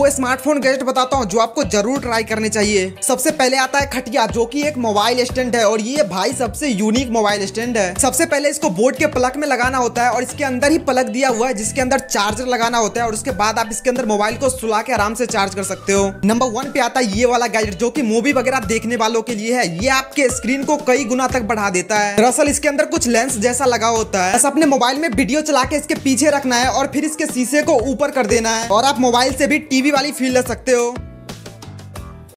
वो smartphone gadget बताता हूँ जो आपको जरूर ट्राई करने चाहिए। सबसे पहले आता है खटिया, जो कि एक मोबाइल स्टैंड है और ये भाई सबसे यूनिक मोबाइल स्टैंड है। सबसे पहले इसको बोर्ड के प्लग में लगाना होता है और इसके अंदर ही प्लग दिया हुआ है जिसके अंदर चार्जर लगाना होता है और उसके बाद आप इसके अंदर मोबाइल को सुला के आराम से चार्ज कर सकते हो। नंबर 1 पे आता है ये वाला गैजेट, जो कि मूवी वगैरह देखने वालों के लिए है। ये आपके स्क्रीन को कई गुना तक बढ़ा देता है। दरअसल इसके अंदर कुछ लेंस जैसा लगा होता है, बस अपने मोबाइल में वीडियो चला के इसके पीछे रखना है और फिर इसके शीशे को ऊपर कर देना है और आप मोबाइल से भी टीवी वाली फील ले सकते हो।